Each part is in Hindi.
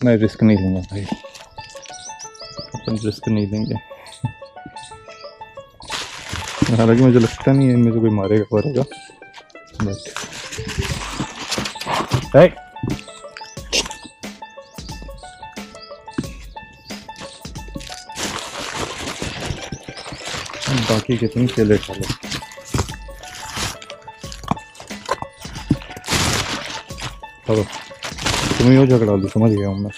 मैं रिस्क नहीं लूँगा भाई, अपन रिस्क नहीं लेंगे। हालांकि मुझे लगता नहीं है इनमें से कोई मारेगा वरेगा, बट बाकी कितनी केले खा लो। चलो तुम्हें यो झगड़ा लो, समझ गया हूँ मैं।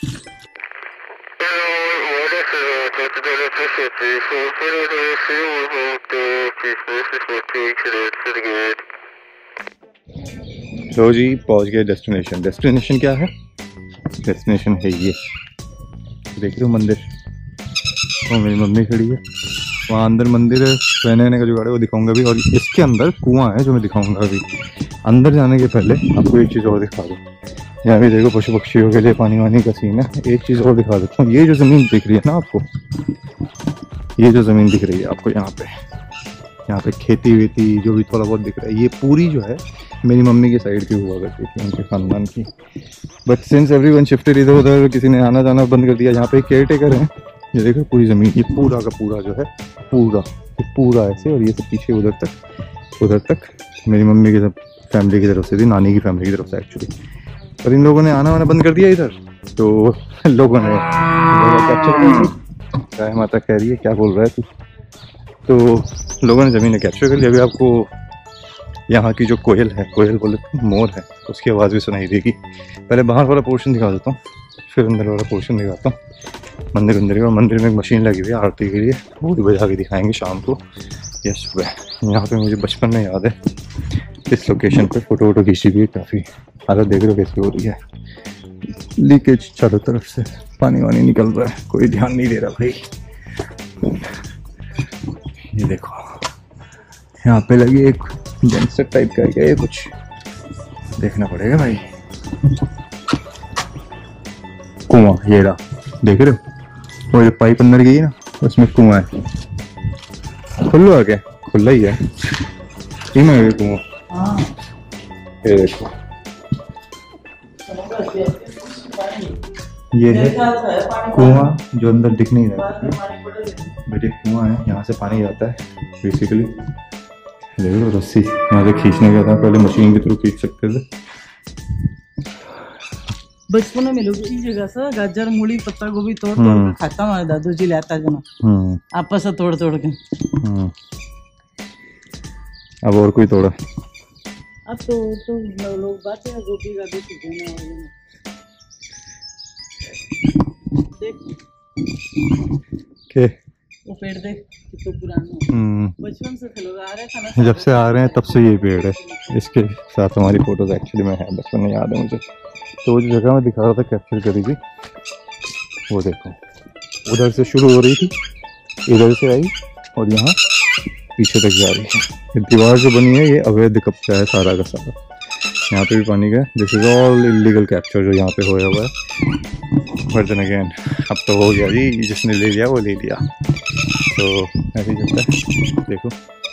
तो जी पहुंच गए डेस्टिनेशन। डेस्टिनेशन क्या है? डेस्टिनेशन है ये, देख रहे हो मंदिर, वो मेरी मम्मी खड़ी है वहाँ अंदर। मंदिर रहने का जुगाड़ है वो दिखाऊंगा भी, और इसके अंदर कुआं है जो मैं दिखाऊंगा अभी। अंदर जाने के पहले आपको एक चीज़ और दिखा दूँ। यहाँ भी देखो पशु पक्षियों के लिए पानी वानी का सीन है। एक चीज़ और दिखा देता हूँ, ये जो ज़मीन दिख रही है ना आपको, ये जो ज़मीन दिख रही है आपको यहाँ पे खेती वेती जो भी थोड़ा बहुत दिख रहा है, ये पूरी जो है मेरी मम्मी के साइड की हुआ करती थी, उनके खानदान की। बट सिंस एवरीवन शिफ्टेड इधर उधर, किसी ने आना जाना बंद कर दिया। यहाँ पे केयर टेकर है, ये देखो पूरी ज़मीन, ये पूरा का पूरा जो है पूरा ऐसे, और ये सब पीछे उधर तक मेरी मम्मी की फैमिली की तरफ से थी, नानी की फैमिली की तरफ से एक्चुअली। पर इन लोगों ने आना वाना बंद कर दिया इधर, तो लोगों ने गाय माता कह रही है क्या बोल रहा है तू, तो लोगों ने ज़मीन कैप्चर कर लिया। अभी आपको यहाँ की जो कोयल है, कोयल बोले तो मोर है, उसकी आवाज़ भी सुनाई देगी। पहले बाहर वाला पोर्शन दिखा देता हूँ, फिर अंदर वाला पोर्शन दिखाता हूँ। मंदिर का, मंदिर में एक मशीन लगी हुई है आरती के लिए, वो भी बजा के दिखाएंगे शाम को या सुबह। यहाँ पे मुझे बचपन में याद है इस लोकेशन पे फ़ोटो वोटो खींची हुई है काफ़ी। हालत देख रहे हो कैसी हो रही है, लीकेज चारों तरफ से पानी वानी निकल रहा है, कोई ध्यान नहीं दे रहा भाई। ये देखो यहाँ पे लगी एक जेंसर टाइप का है, ये कुछ देखना पड़ेगा भाई। कुआं ये रहा, देख रहे हो वो जो पाइप अंदर गई है ना, उसमें कुआं है। खुला क्या? खुला ही है, में कुआं। ये देखो ये है कुआं जो अंदर दिख नहीं रहा है, बट ये कुआं है, यहाँ से पानी जाता है बेसिकली। देखो रस्सी यहाँ से खींचने का था, पहले मशीन के थ्रू खींच सकते थे। बचपन में लोग इस जगह से गाजर मूली पत्ता गोभी तोड़ के खाता हमारे दादू जी लाता जना आपस से तोड़ के। अब और कोई तोड़ा? अब तो लोग बात है गोभी का भी सीजन है। देख के वो पेड़ देख कितना पुराना, बचपन से लोग आ रहे हैं, जब से आ रहे हैं तब से ये पेड़ है। इसके साथ हमारी फोटोज एक्चुअली में है, बचपन में याद है मुझे। तो वो जो जगह मैं दिखा रहा था कैप्चर करी थी, वो देखो उधर से शुरू हो रही थी, इधर से आई और यहाँ पीछे तक जा रही है। ये दीवार जो बनी है ये अवैध कब्जा है सारा का सारा। यहाँ पे भी पानी का, this is all illegal capture जो यहाँ पे होया हुआ है। बट देन अगेन अब तो हो गया जी, जिसने ले लिया वो ले लिया, तो ऐसे ही चलता है। देखो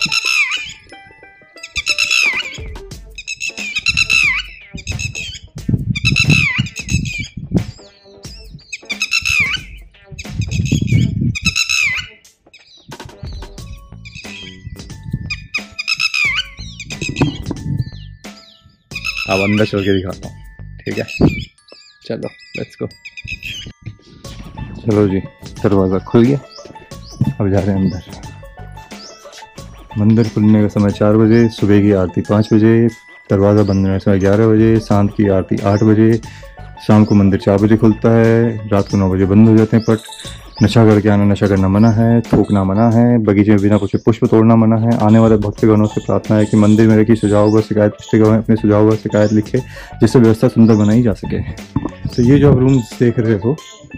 अब अंदर चल के दिखाता हूँ, ठीक है? चलो लेट्स गो। चलो जी दरवाज़ा खुल गया, अब जा रहे हैं अंदर। मंदिर खुलने का समय 4 बजे, सुबह की आरती 5 बजे, दरवाज़ा बंद होने का समय 11 बजे, शाम की आरती 8 बजे, शाम को मंदिर 4 बजे खुलता है, रात को 9 बजे बंद हो जाते हैं पट। नशा करके आना, नशा करना मना है, थूकना मना है, बगीचे में बिना कुछ पुष्प तोड़ना मना है। आने वाले भक्तगणों से प्रार्थना है कि मंदिर में रखी सुझाव व शिकायत पुस्तिकाओं अपने सुझाव व शिकायत लिखे, जिससे व्यवस्था सुंदर बनाई जा सके। तो ये जो आप रूम्स देख रहे हो,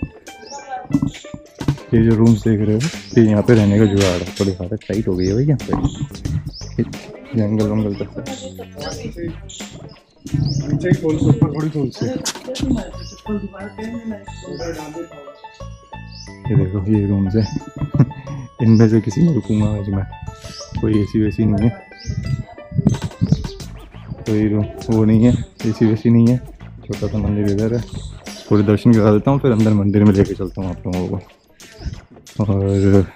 ये जो रूम्स देख रहे हो, ये यहाँ पे रहने का जुगाड़ है। थोड़ी हालत टाइट हो गई है भाई यहाँ पे, जंगल वंगल तक ये देखो ये रूम्स है। इनमें से किसी में रुकूंगा आज मैं, कोई एसी वैसी नहीं है, कोई रूम वो नहीं है, एसी वैसी नहीं है। छोटा सा मंदिर इधर है, पूरे दर्शन करा देता हूँ, फिर अंदर मंदिर में लेके चलता हूँ आप लोगों को। और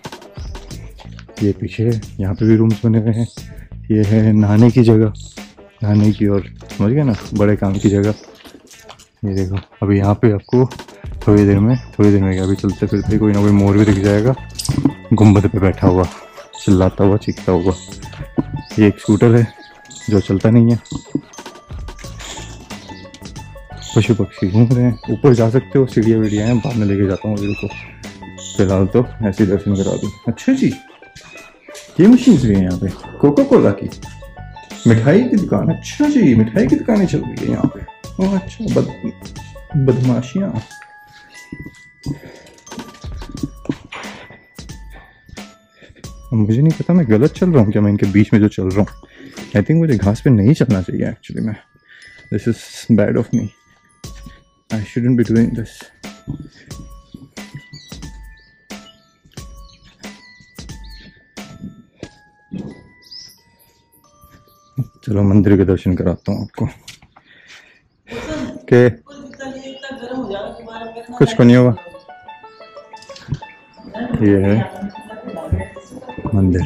ये पीछे यहाँ पे भी रूम्स बने हुए हैं। ये है नहाने की जगह, नहाने की, और समझ गए ना, बड़े काम की जगह। ये देखो, अभी यहाँ पे आपको थोड़ी देर में क्या, अभी चलते फिरते कोई ना कोई मोर भी दिख जाएगा गुम्बद पे बैठा हुआ, चिल्लाता हुआ, चीखता हुआ। ये एक स्कूटर है जो चलता नहीं है। पशु पक्षी घूम रहे हैं। ऊपर जा सकते हो, सीढ़ियाँ वीडियाँ हैं, बाद में लेके जाता हूँ अभी। को फिलहाल तो ऐसे ही दर्शन करा दूँ। अच्छा जी, ये मशीन भी है यहाँ पे, कोका कोला की, मिठाई की दुकान। अच्छा जी, मिठाई की दुकानें चल रही है यहाँ पे। ओह अच्छा, बदमाशियाँ। मुझे नहीं पता मैं गलत चल रहा हूँ क्या, मैं इनके बीच में जो चल रहा हूँ। आई थिंक मुझे घास पे नहीं चलना चाहिए एक्चुअली। मैं, this is bad of me, I shouldn't be doing this. चलो मंदिर के दर्शन कराता हूँ आपको। के कुछ को नहीं होगा। ये है मंदिर।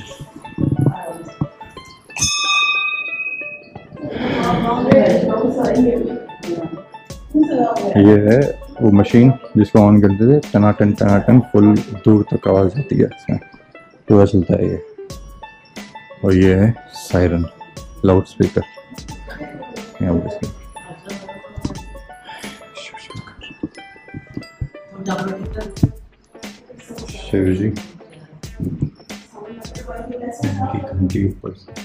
ये है वो मशीन जिसको ऑन करते थे, टनाटन टनाटन फुल दूर तक आवाज आती है, इसमें पूरा चलता है ये। और ये है siren, loud speaker. Shiv ji घंटी ऊपर से।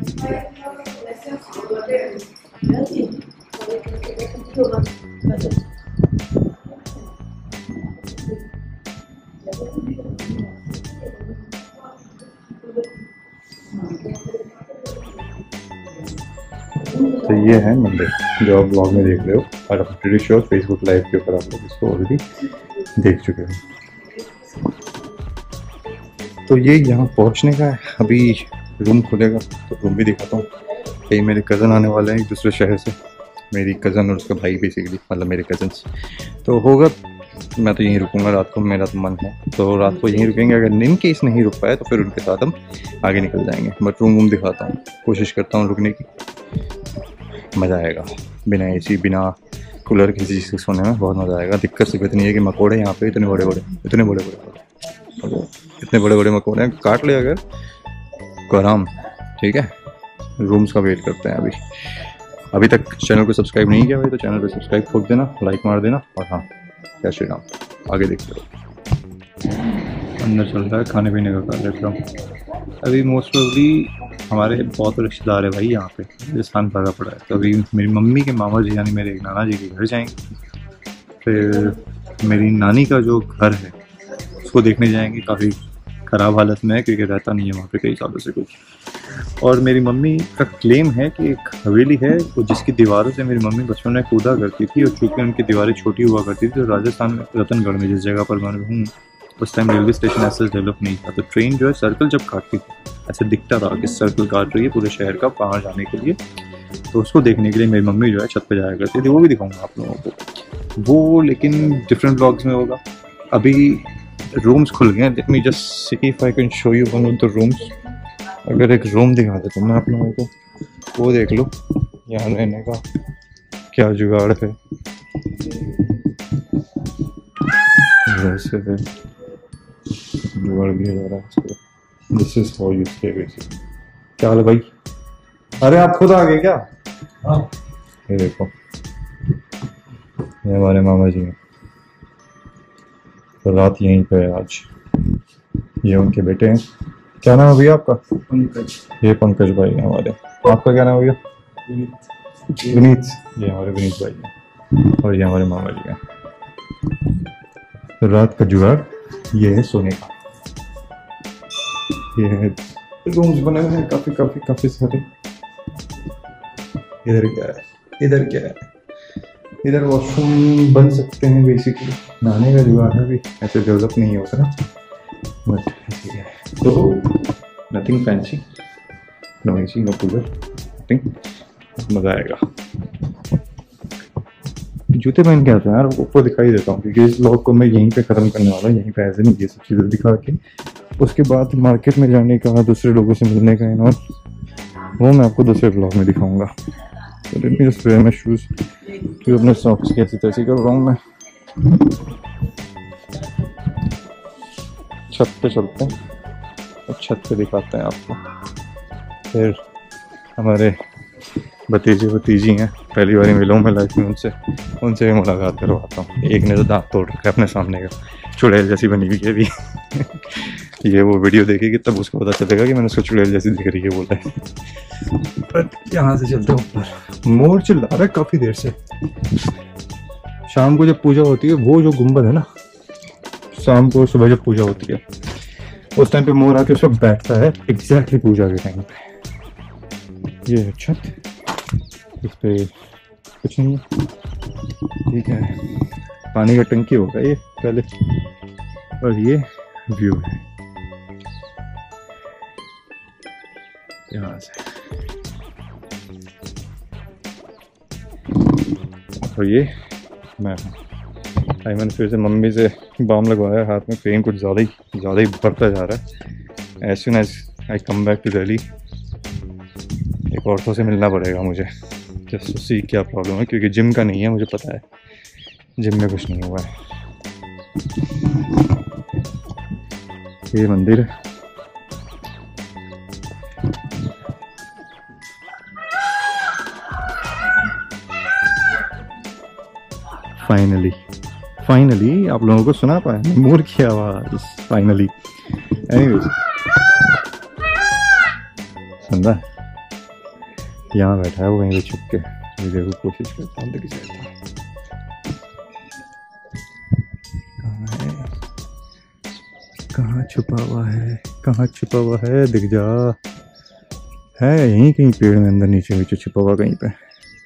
तो ये है मंदिर जो आप ब्लॉग में देख रहे हो, और आप प्रीटी श्योर फेसबुक लाइव के ऊपर आप लोग इसको ऑलरेडी देख चुके हो। तो ये यहाँ पहुँचने का है। अभी रूम खुलेगा तो रूम भी दिखाता हूँ। कई मेरे कज़न आने वाले हैं एक दूसरे शहर से, मेरी कज़न और उसका भाई बेसिकली, मतलब मेरे कज़न्स। तो होगा मैं तो यहीं रुकूंगा रात को, मेरा तो मन है तो रात को यहीं रुकेंगे। अगर इन केस नहीं रुक पाए तो फिर उनके साथ हम आगे निकल जाएंगे। बट रूम दिखाता हूँ, कोशिश करता हूँ रुकने की। मज़ा आएगा, बिना एसी बिना कूलर किसी चीज़ से सोने में बहुत मज़ा आएगा। दिक्कत सिर्फ इतनी है कि मकोड़े यहाँ पे इतने बड़े बड़े मकोड़े हैं, काट ले अगर तो आराम। ठीक है, रूम्स का वेट करते हैं। अभी तक चैनल को सब्सक्राइब नहीं किया भाई तो चैनल पे सब्सक्राइब ठोक देना, लाइक मार देना। और हाँ, जय श्री राम। आगे देखते रहो। अंदर चल रहा है खाने पीने का कार्यक्रम। अभी मोस्ट प्रोबेबली हमारे बहुत रिश्तेदार है भाई यहाँ पे, राजस्थान भरा पड़ा है। तो अभी मेरी मम्मी के मामा जी यानी मेरे नाना जी के घर जाएंगे, फिर मेरी नानी का जो घर है उसको देखने जाएंगे। काफ़ी ख़राब हालत में है क्योंकि रहता नहीं है वहाँ पे कई सालों से कुछ। और मेरी मम्मी का क्लेम है कि एक हवेली है तो जिसकी दीवारों से मेरी मम्मी बचपन में कूदा करती थी, और चूँकि उनकी दीवारें छोटी हुआ करती थी तो राजस्थान में रतनगढ़ में जिस जगह पर मैं हूँ उस टाइम रेलवे स्टेशन ऐसे डेवलप नहीं था। तो ट्रेन जो है सर्कल जब काटती थी ऐसे दिखता था कि सर्कल काट रही है पूरे शहर का बाहर जाने के लिए। तो उसको देखने के लिए मेरी मम्मी जो है छत पे जाया करती थी। वो भी दिखाऊंगा आप लोगों को वो, लेकिन डिफरेंट ब्लॉग्स में होगा। अभी रूम्स खुल गए हैं। Let me just see if I can show you one of the rooms. अगर एक रूम दिखा देता हूँ मैं आप लोगों को, वो देख लो यहाँ रहने का क्या जुगाड़ है। वैसे है जुगाड़ भी जा रहा है इसको। This is how you stay basically. क्या हाल है भाई? अरे आप खुद आ गए क्या? हाँ, ये देखो ये हमारे मामा जी हैं। तो रात यहीं पे है आज। ये उनके बेटे हैं। क्या नाम है भैया आपका? पंकज। ये पंकज भाई है हमारे। आपका क्या नाम है भैया? विनीत। ये हमारे विनीत भाई हैं और ये हमारे मामा जी हैं। तो रात का जुगाड़ ये है सोने का। ये है रूम्स बने हुए हैं काफी काफी काफी सारे। इधर क्या है? इधर क्या है? इधर वॉशरूम बन सकते हैं बेसिकली। नहाने का जुगाड़ है, भी ऐसे डेवलप नहीं होता ना, बट ऐसे है। तो nothing fancy, no AC, no cooler, nothing. मजा आएगा। जूते पहन के आता हूँ यार, ऊपर दिखाई देता हूँ, क्योंकि इस व्लॉग को मैं यहीं पे ख़त्म करने वाला हूँ, यहीं पे ऐसे नहीं ये सब चीज़ें दिखा के। उसके बाद मार्केट में जाने का, दूसरे लोगों से मिलने का और वो मैं आपको दूसरे व्लॉग में दिखाऊंगा। तो let me just wear my shoes, क्योंकि अपने सॉक्स कैसी तैसी कर रहा हूँ मैं। छत पे चलते हैं और छत पे दिखाते हैं आपको। फिर हमारे भतीजे भतीजी हैं, पहली बार मिला हूँ मैं लाइफ में उनसे भी मुलाकात करवाता हूँ। एक ने तो दांत तोड़ रखा है अपने सामने का, चुड़ैल जैसी बनी हुई है भी। ये वो वीडियो देखेगी तब उसको पता चलेगा कि मैंने उसको चुड़ैल जैसी दिख रही है बोला है। पर यहाँ से चलते हैं ऊपर। मोर चिल्ला रहा है काफ़ी देर से। शाम को जब पूजा होती है, वो जो गुम्बद है ना, शाम को सुबह जब पूजा होती है उस टाइम पे मोर आके उस पर बैठता है, एग्जैक्टली पूजा के टाइम पे। ये है छत, इस पे कुछ नहीं है, ठीक है। पानी का टंकी होगा ये पहले, और ये व्यू है यहाँ से। और ये मैं मैंने फिर से मम्मी से बाम लगवाया हाथ में, पेन कुछ ज़्यादा ही बढ़ता जा रहा है। As soon as I come back to Delhi एक औरतों से मिलना पड़ेगा मुझे, जस्ट टू सी क्या प्रॉब्लम है, क्योंकि जिम का नहीं है, मुझे पता है जिम में कुछ नहीं हुआ है। ये मंदिर है, फाइनली आप लोगों को सुना पाया मोर की आवाज फाइनली। एनीवेज सुन यहाँ बैठा है वो वहीं पे छुप के, ये देखो कोशिश करता हूँ, दिख जाता है कहाँ छुपा हुआ है, दिख जा। है यहीं कहीं पेड़ में अंदर नीचे छुपा हुआ कहीं पे।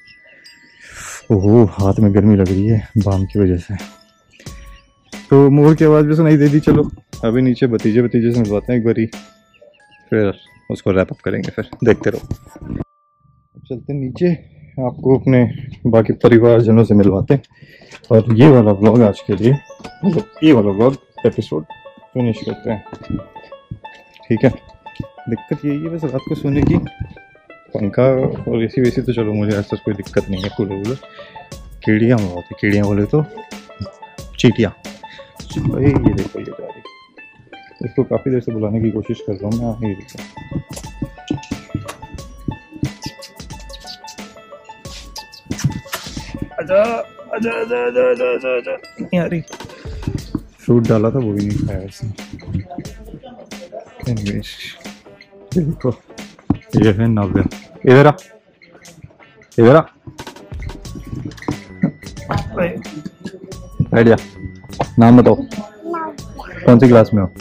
ओहो हाथ में गर्मी लग रही है बाम की वजह से। तो मोर की आवाज़ भी सुनाई दे दी। चलो अभी नीचे भतीजे से मिलवाते हैं एक बारी, फिर उसको रैप अप करेंगे, फिर देखते रहो। चलते हैं नीचे, आपको अपने बाकी परिवारजनों से मिलवाते हैं, और ये वाला व्लॉग आज के लिए, मतलब ये वाला व्लॉग एपिसोड फिनिश करते हैं, ठीक है। दिक्कत यही है बस रात को सोने की, पंखा और एसी वेसी तो चलो मुझे ऐसा कोई दिक्कत नहीं है, कूलर। कीड़ियाँ बहुत है, कीड़ियाँ बोले तो चींटियाँ। भाई ये देखो ये जा रही, इसको काफ़ी देर से बुलाने की कोशिश कर रहा हूँ मैं। ये देखो आजा नहीं, फ्रूट डाला था वो भी नहीं खाया इसने। एनीवेज देखो ये है नव्या, इधर आ बैठ जा। नाम बताओ, कौन सी क्लास में हो?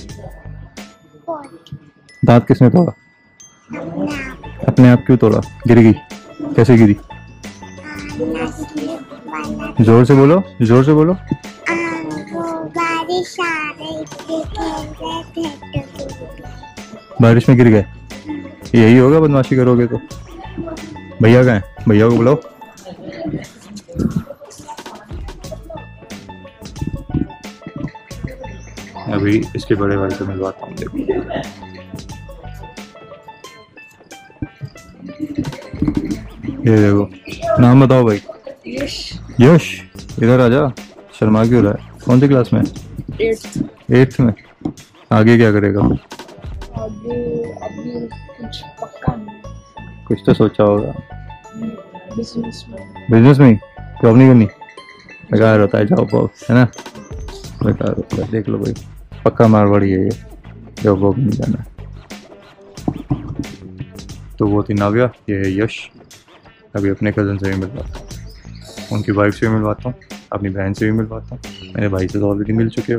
दांत किसने तोड़ा? अपने आप क्यों तोड़ा? गिर गई? कैसे गिरी? जोर से बोलो। बारिश में गिर गए? यही होगा बदमाशी करोगे तो। भैया कहाँ हैं? भैया को बुलाओ। अभी इसके बड़े भाई से मिलवाता हूँ। देखो ये देखो, नाम बताओ भाई। यश इधर आजा, शर्मा क्यों रहा है? कौन सी क्लास में? 8th में। आगे क्या करेगा? अभी कुछ पक्का नहीं, कुछ तो सोचा होगा। बिजनेस में जॉब नहीं करनी? बेकार होता है जॉब वॉब, है ना? बेकार होता है। देख लो भाई, पक्का मारवाड़ी है ये, जॉब वॉब नहीं जाना। तो वो थी नाव्या, ये है यश। अभी अपने कज़न से भी मिलवाता हूँ, उनकी वाइफ से भी मिलवाता हूँ, अपनी बहन से भी मिलवाता हूँ। मेरे भाई से तो ऑलरेडी मिल चुके हो।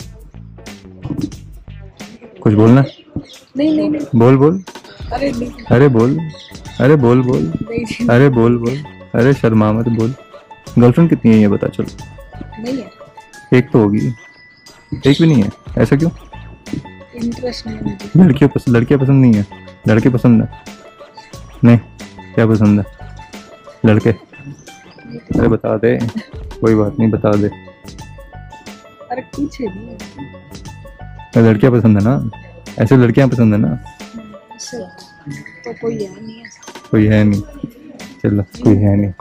कुछ बोलना? नहीं बोल। अरे नहीं, अरे बोल। अरे बोल। अरे शर्मा मत बोल। गर्लफ्रेंड कितनी है ये बता। चलो नहीं है, एक तो होगी, एक भी नहीं है। ऐसा क्यों? इंटरेस्ट नहीं है मुझे। लड़कियाँ पसंद नहीं है? लड़के पसंद है? नहीं, क्या पसंद है? लड़के? अरे बता दे। कोई बात नहीं, बता दे। अरे कुछ नहीं, लड़कियां पसंद है ना, ऐसे लड़कियां पसंद है ना। सब तो कोई है नहीं ऐसा। कोई है नहीं, चलो कोई है नहीं।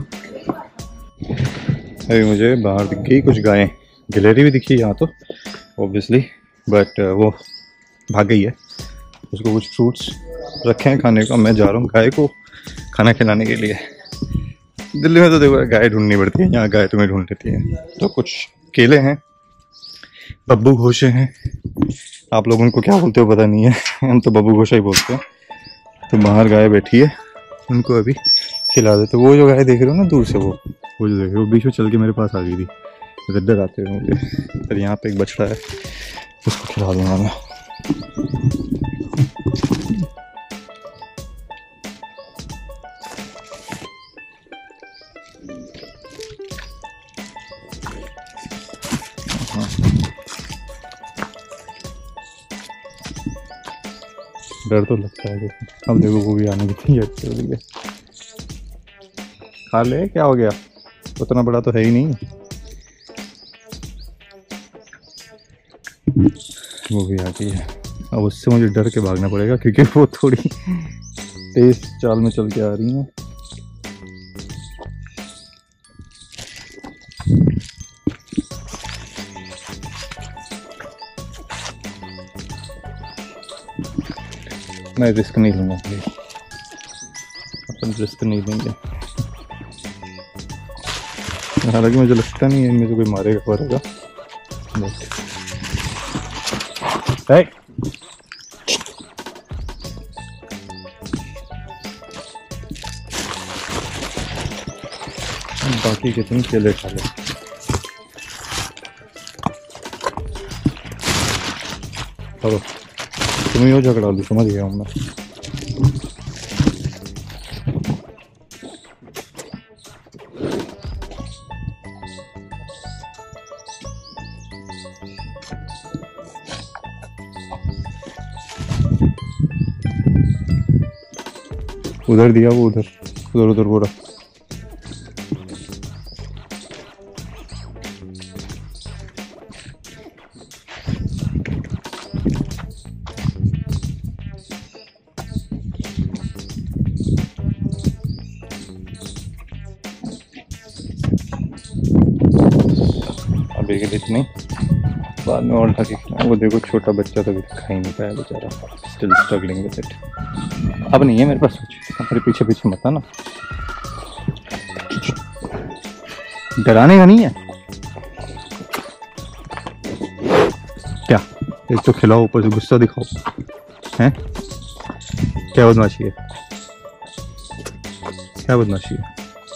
अभी मुझे बाहर दिख गई कुछ गायें, गिलहरी भी दिखी यहाँ तो ऑब्वियसली, बट वो भाग गई है। उसको कुछ फ्रूट्स रखे हैं खाने को, मैं जा रहा हूँ गाय को खाना खिलाने के लिए। दिल्ली में तो देखो गाय ढूंढनी पड़ती है, यहाँ गाय तुम्हें ढूंढ लेती है। तो कुछ केले हैं, बब्बू घोषे हैं, आप लोग उनको क्या बोलते हो पता नहीं है, हम तो बब्बू घोषा ही बोलते हैं। तो बाहर गाय बैठी है, उनको अभी खिला देते। वो जो गाय देख रहे हो ना दूर से, वो जो देख रहे हो, बीच में चल के मेरे पास आ गई थी, डर आते हुए मुझे। फिर यहाँ पे एक बछड़ा है, उसको खिला दूंगा मैं। डर तो लगता है, देखो अब देखो वो भी आने की तैयारी हो रही है। खा ले, क्या हो गया, उतना बड़ा तो है ही नहीं। वो भी आ गई है, अब उससे मुझे डर के भागना पड़ेगा क्योंकि वो थोड़ी तेज चाल में चल के आ रही है। मैं रिस्क नहीं लूँगा भाई, अपन रिस्क नहीं लेंगे। हालांकि मुझे लगता नहीं है इनमें से कोई मारेगा वरेगा। बाकी के तुम केले खा लो। चलो तुम्हें वो झगड़ा लो, समझ गया हूँ मैं। उधर दिया वो, उधर उधर उधर बोरा। अभी के लिए इतनी, बाद में और ढके। वो देखो छोटा बच्चा तो खा ही नहीं पाया बेचारा, स्टिल स्ट्रगलिंग विद इट। अब नहीं है मेरे पास कुछ, हमारे पीछे पीछे मत आना, डराने का नहीं है क्या। एक तो खिलाओ, ऊपर से गुस्सा दिखाओ, हैं क्या बदमाशी है, क्या बदमाशी है।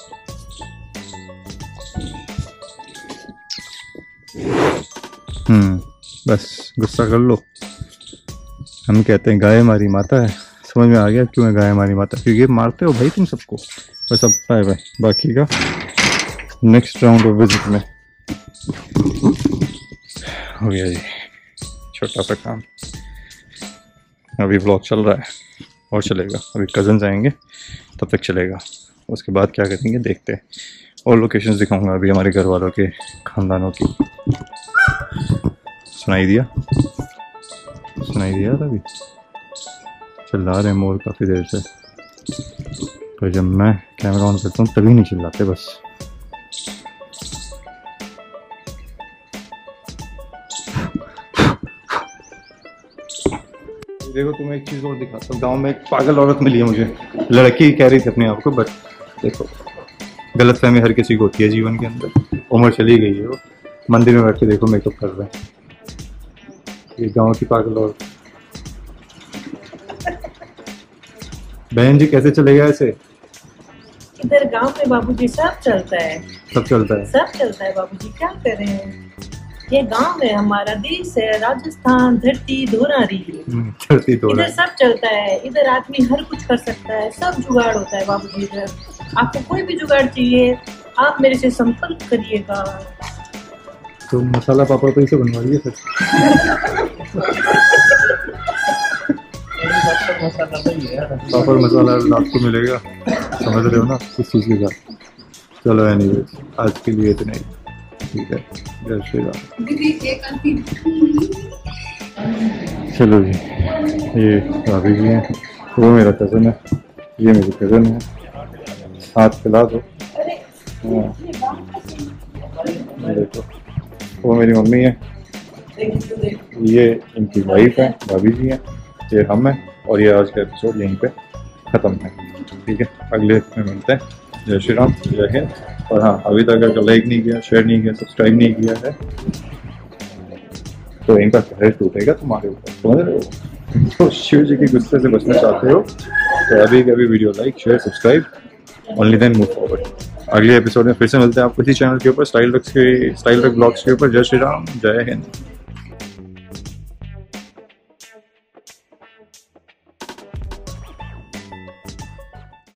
बस गुस्सा कर लो। हम कहते हैं गाय हमारी माता है, समझ में आ गया क्यों है गाय हमारी माता, क्योंकि मारते हो भाई तुम सबको। बस अब बाय बाय, बाकी का नेक्स्ट राउंड ऑफ विजिट में हो गया जी, छोटा सा काम। अभी व्लॉग चल रहा है और चलेगा, अभी कज़न्स आएंगे तब तक चलेगा, उसके बाद क्या करेंगे देखते हैं। और लोकेशंस दिखाऊंगा अभी हमारे घर वालों के खानदानों की। सुनाई दिया था अभी, चिल्ला रहे हैं मोर काफ़ी देर से, तो जब मैं कैमरा ऑन करता हूँ तभी नहीं चिल्लाते बस। देखो तुम्हें एक चीज़ और दिखाता हूँ, गांव में एक पागल औरत मिली है मुझे, लड़की कह रही थी अपने आप को, बट देखो गलतफहमी हर किसी को होती है जीवन के अंदर। उम्र चली गई है, वो मंदिर में बैठ के देखो मेकअप कर रहे हैं, ये गांव की पागल औरत। बहन जी कैसे चलेगा ऐसे? इधर गांव में बाबूजी सब चलता है, सब चलता है, सब चलता है बाबूजी, क्या करें। ये गांव है, हमारा देश है, राजस्थान, धरती धोरारी। धरती इधर सब चलता है, इधर आदमी हर कुछ कर सकता है, सब जुगाड़ होता है बाबूजी। इधर आपको कोई भी जुगाड़ चाहिए आप मेरे से संपर्क करिएगा। तो मसाला पापड़ तो इसे बनवा लीजिए सर। पापड़ मसाला रात को मिलेगा, समझ रहे हो ना इस चीज़ के साथ। चलो एनीवेज आज के लिए इतना ही। ठीक है, जय श्री राम। दीदी एक आंटी चलो जी, ये भाभी जी हैं, वो मेरा कज़न है, ये मेरी कज़न है, हाथ खिला दो। हाँ, ये देखो, वो मेरी मम्मी है, ये इनकी वाइफ है, भाभी जी हैं, ये हम हैं, और ये आज का एपिसोड यहीं पे ख़त्म है। ठीक है, अगले में मिलते हैं। जय श्री राम, जय हिंद। और हाँ, अभी तक अगर लाइक नहीं किया, शेयर नहीं किया, सब्सक्राइब नहीं किया है तो इनका कहर टूटेगा तुम्हारे ऊपर, समझ रहे हो? तो शिव जी के गुस्से से बचना चाहते हो तो अभी कभी video like, share, subscribe, only then move forward. अगले एपिसोड में फिर से मिलते हैं आपको इसी चैनल के ऊपर, स्टाइल रक ब्लॉग्स के ऊपर। जय श्री राम, जय हिंद।